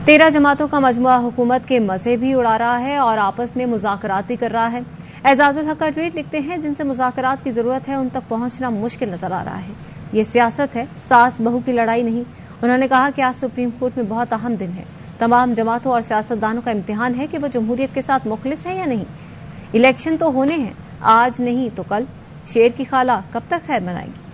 13 जमातों का मजमुआ हुकूमत के मजे भी उड़ा रहा है और आपस में मुज़ाकरात भी कर रहा है। एजाजुल हक का ट्वीट लिखते हैं, जिनसे मुज़ाकरात की जरूरत है उन तक पहुंचना मुश्किल नजर आ रहा है। ये सियासत है, सास बहू की लड़ाई नहीं। उन्होंने कहा कि आज सुप्रीम कोर्ट में बहुत अहम दिन है। तमाम जमातों और सियासतदानों का इम्तिहान है कि वो जमहूरियत के साथ मुखलिस है या नहीं। इलेक्शन तो होने हैं, आज नहीं तो कल। शेर की खाला कब तक खैर मनाएगी।